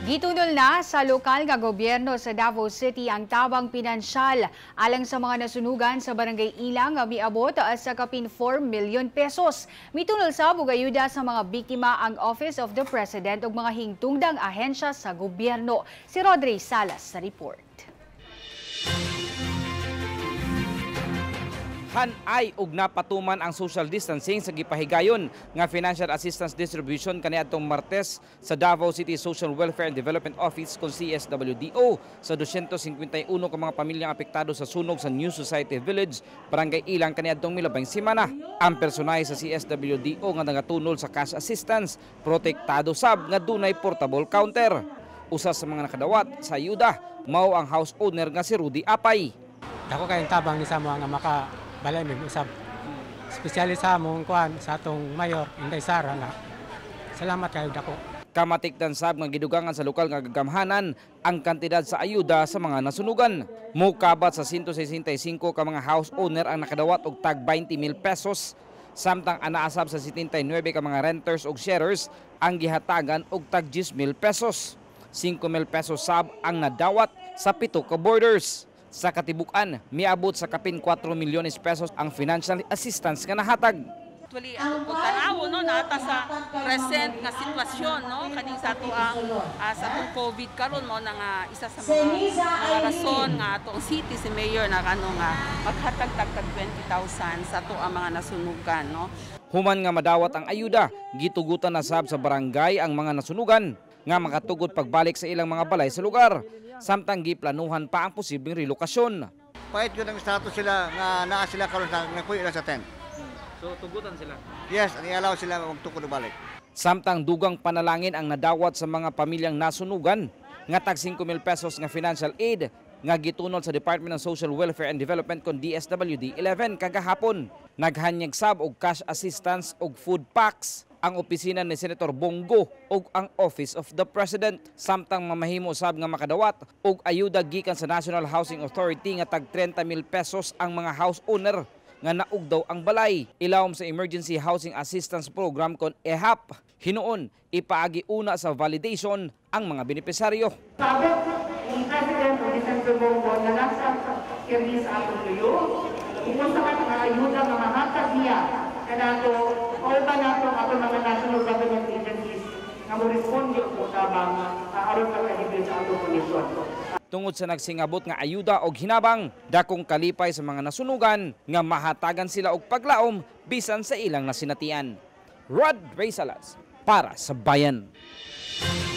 Gitudol na sa lokal nga gobyerno sa Davao City ang tabang pinansyal alang sa mga nasunugan sa barangay Ilang nga miabot sa kapin 4 milyon pesos. Mitunol sa bugayuda sa mga biktima ang Office of the President ug mga hingtungdang ahensya sa gobyerno. Si Rodri Salas sa report. Hanay ug napatuman ang social distancing sa gipahigayon nga financial assistance distribution kaniadtong Martes sa Davao City Social Welfare and Development Office kon CSWDO sa 251 ka mga pamilyang apektado sa sunog sa New Society Village, Barangay Ilang kaniadtong milabing semana. Ang personahe sa CSWDO nga nagatunol sa cash assistance protektado sab nga dunay portable counter. Usa sa mga nakadawat sa ayuda mao ang house owner nga si Rudy Apay. Dako kayong tabang ni sa mga maka balay mig usab. Espesyali sa among kuan sa atong mayor Inday Sara nga. Salamat kayo dako. Kamatikdan sab nga gidugangan sa lokal nga gagamhanan ang kantidad sa ayuda sa mga nasunugan. Mukabat sa 165 ka mga house owner ang nakadawat og tag 20,000 pesos. Samtang anaasab sa 79 ka mga renters ug sharers ang gihatagan og tag 10,000 pesos. 5,000 pesos sab ang nadawat sa 7 ka borders. Sa katibukan, miabot sa kapin 4 milyones pesos ang financial assistance nga nahatag. Actually, ato po tanaw, no, nata sa present nga sitwasyon, no, kaning sa ato ang sa atong COVID karon mo na nga isa sa mga rason nga atong city si mayor na kano nga maghatag tag 20,000 sa ato ang mga nasunugan, no. Human nga madawat ang ayuda, gitugutan na sab sa barangay ang mga nasunugan nga makatugod pagbalik sa ilang mga balay sa lugar. Samtang giplanuhan pa ang posibleng relokasyon. Pahit yun ang status sila nga naa sila karon sa nakuha ilang sa tent. So tugutan sila? Yes, i-allow sila magtukod balik. Samtang dugang panalangin ang nadawat sa mga pamilyang nasunugan nga tag 5,000 pesos nga financial aid nga gitunol sa Department of Social Welfare and Development kon DSWD 11 kagahapon. Naghanyag sab og cash assistance og food packs ang opisina ni Senator Bongo ug ang Office of the President. Samtang mamahimo sab nga makadawat og ayuda gikan sa National Housing Authority nga tag 30,000 pesos ang mga house owner nga naugdaw ang balay. Ilawom sa Emergency Housing Assistance Program kon EHAP. Hinuon ipaagi una sa validation ang mga benepisaryo. Sabi ni President o ni Senator Bongo na nasa kiri sa atong tuyo, kumusta ka nga ayuda nga mahatag niya kanato o ba nato atong mga national government agencies nga mo responde po tabang aron ka kahibin sa atong komisyon. Tungod sa nagsingabot nga ayuda og hinabang, dakong kalipay sa mga nasunugan nga mahatagan sila og paglaom bisan sa ilang nasinatian. Rod Ray Salas para sa Bayan.